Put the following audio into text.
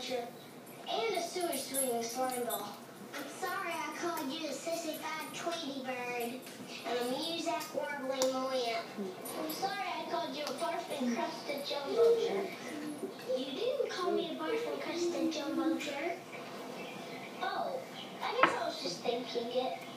vulture, and a sewer-swinging slime ball. I'm sorry I called you the sissified Tweety bird. And a muzak warbling lamp. I'm sorry I called you a barf-encrusted jumbo jerk. You didn't call me a barf-encrusted jumbo jerk. Oh, I guess I was just thinking it.